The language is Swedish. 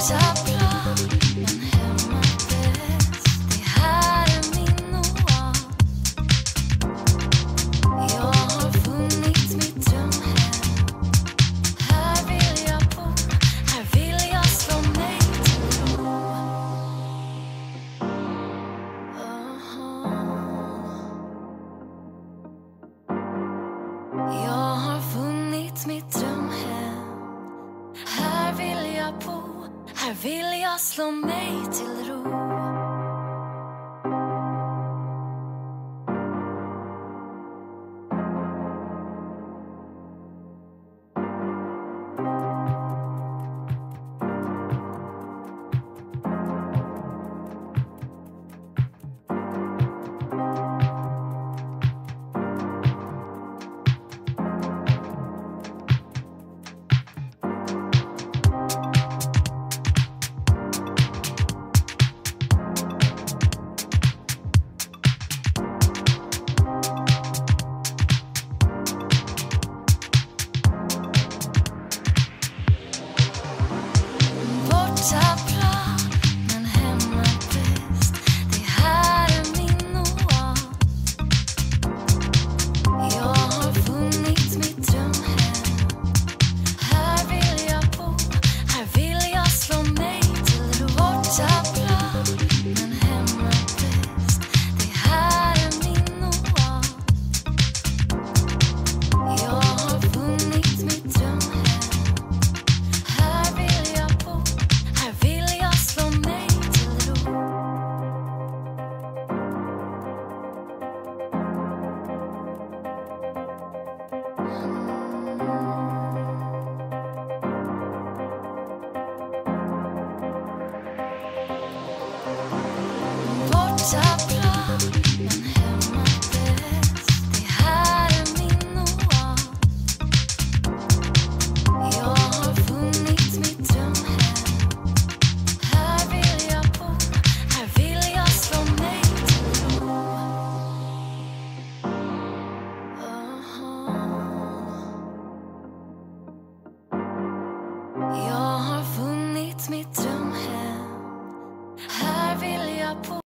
Borta bra, men hemma bäst. Det här är min oas. Jag har funnit mitt drömhem. Här vill jag bo, här vill jag slå mig till ro. Jag har funnit mitt drömhem. Här vill jag bo, här vill jag slå mig till ro. Borta bra, men hemma bäst. Det här är min oas. Jag har funnit mitt drömhem. Här vill jag bo, här vill jag slå mig till ro. Borta bra, men hemma bäst. Det här är min oas. Jag har funnit mitt drömhem. Här vill jag bo, här vill jag slå mig till ro. Borta bra, men hemma bäst. Det här är min oas. Jag har funnit mitt drömhem. Här vill jag bo, här vill jag slå mig till ro. Jag har funnit mitt drömhem. Här vill jag bo.